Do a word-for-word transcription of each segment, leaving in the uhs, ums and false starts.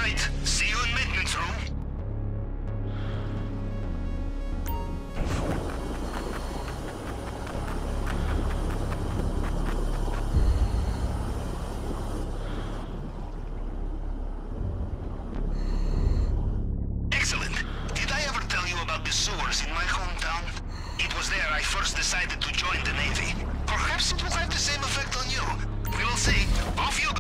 right. See you in maintenance room. Excellent. Did I ever tell you about the sewers in my hometown? It was there I first decided to join the Navy. Perhaps it will have the same effect on you. We will see. Off you go.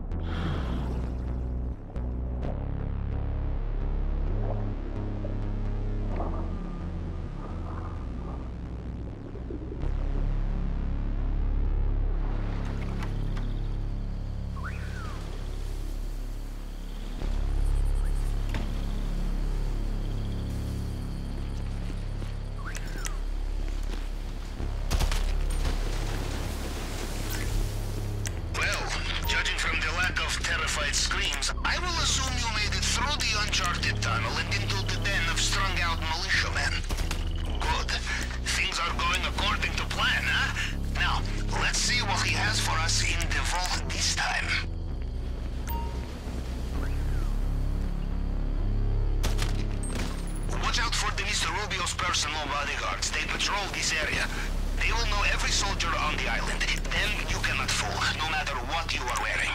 Terrified screams, I will assume you made it through the uncharted tunnel and into the den of strung-out militiamen. Good. Things are going according to plan, huh? Now, let's see what he has for us in the vault this time. Watch out for the Mister Rubio's personal bodyguards. They patrol this area. They will know every soldier on the island. Them you cannot fool, no matter what you are wearing.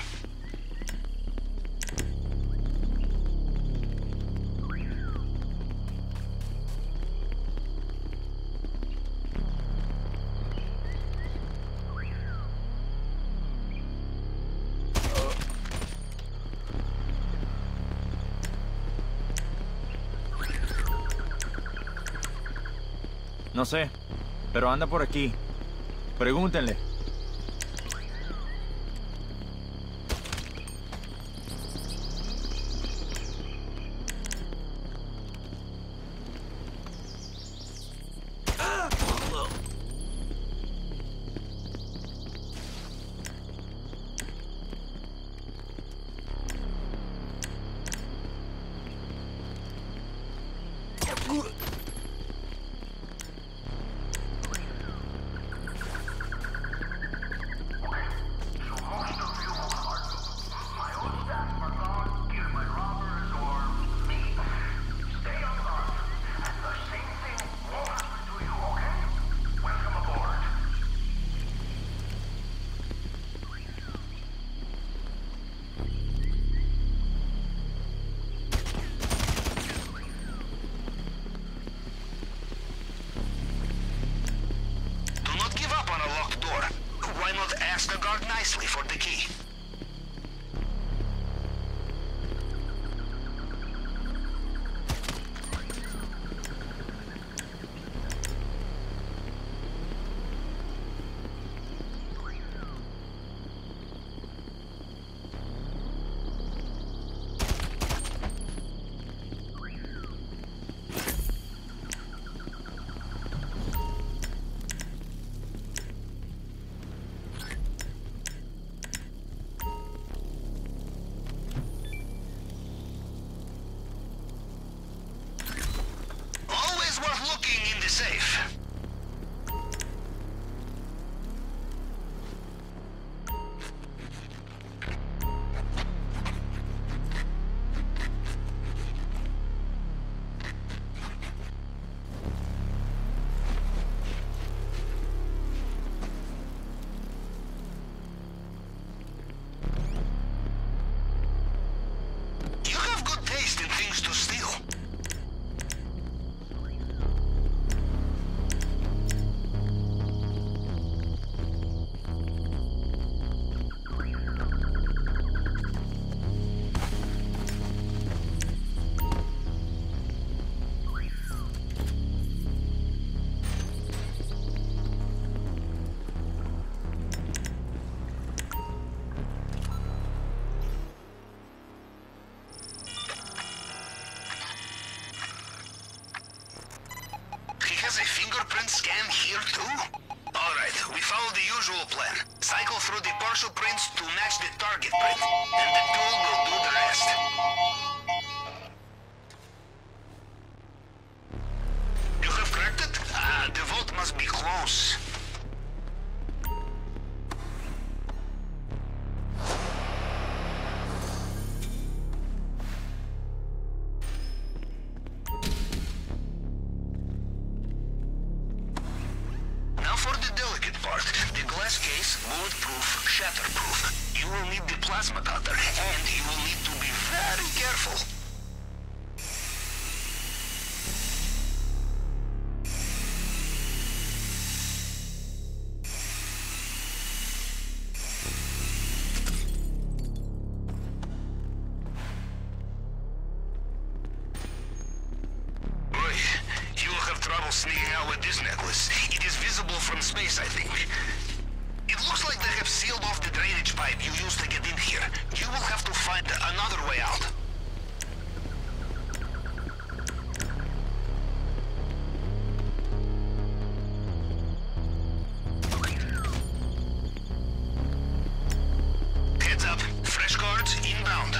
No sé, pero anda por aquí. Pregúntenle. Ask the guard nicely for the key. Safe. You have good taste in things to steal. Has a fingerprint scan here too? Alright, we follow the usual plan. Cycle through the partial prints to match the target print, and the tool will do the rest. You have cracked it? Ah, the vault must be close. bulletproof, shatterproof. You will need the plasma cutter, and you will need to be very careful. Sneaking out with this necklace. It is visible from space, I think. It looks like they have sealed off the drainage pipe you used to get in here. You will have to find another way out. Heads up. Fresh cards inbound.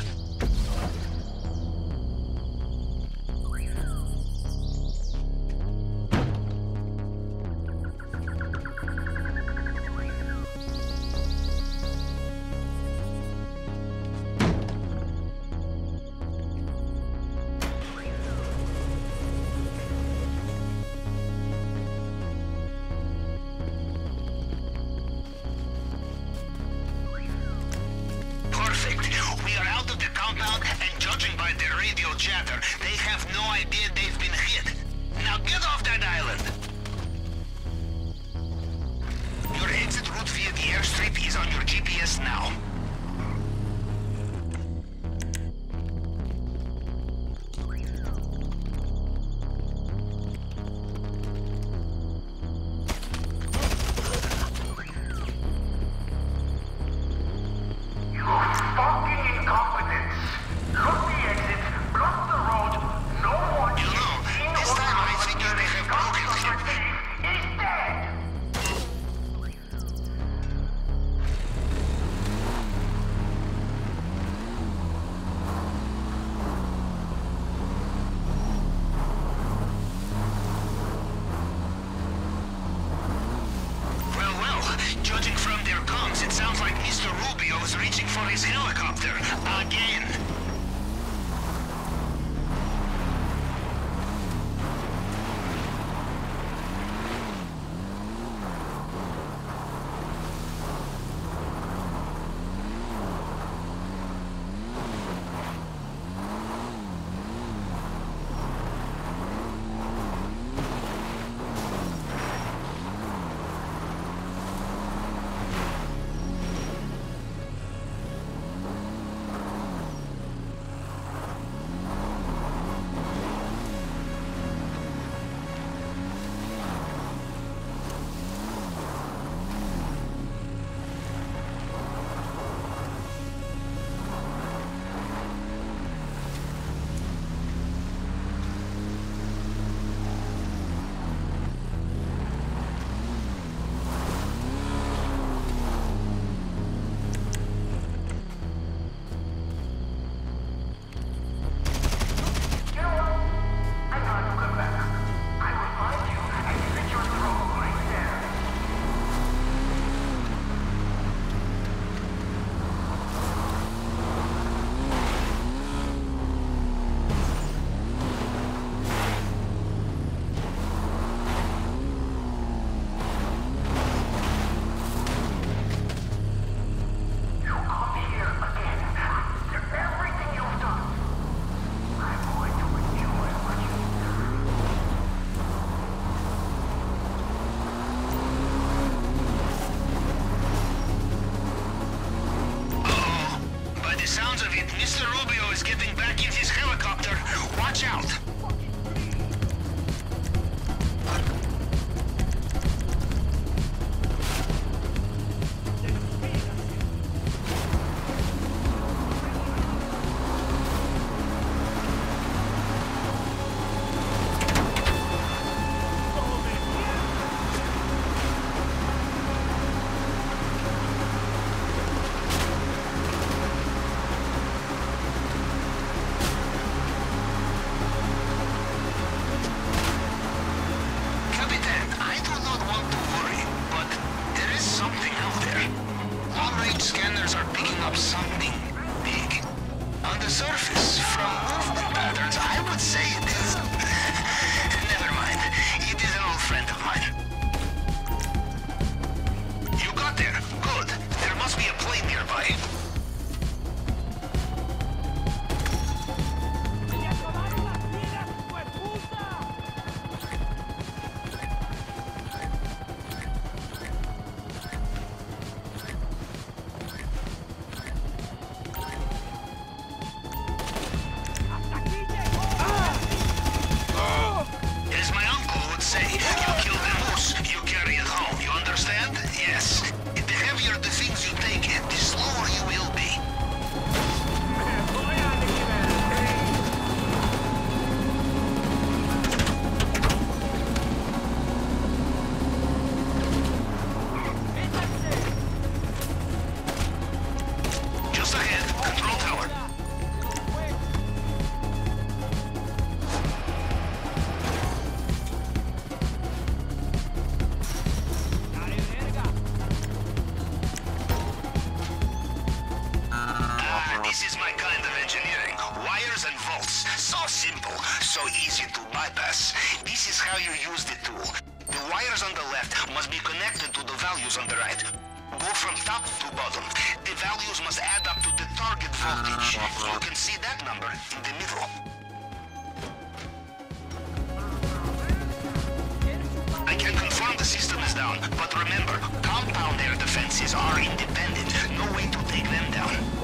We are out of the compound, and judging by their radio chatter, they have no idea they've been hit. Now get off that island! Your exit route via the airstrip is on your G P S now. Judging from their comms, it sounds like Mister Rubio is reaching for his helicopter. Again. Mister Rubio is getting back in his helicopter. Watch out! Scanners are picking up something big. On the surface, from movement patterns, I would say it is... Never mind. It is an old friend of mine. You got there. Good. So simple, so easy to bypass. This is how you use the tool. The wires on the left must be connected to the values on the right. Go from top to bottom. The values must add up to the target voltage. You can see that number in the middle. I can confirm the system is down, but remember, compound air defenses are independent. No way to take them down.